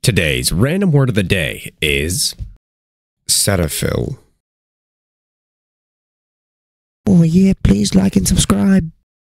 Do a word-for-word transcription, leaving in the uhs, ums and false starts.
Today's random word of the day is Cetaphil. Oh yeah, please like and subscribe.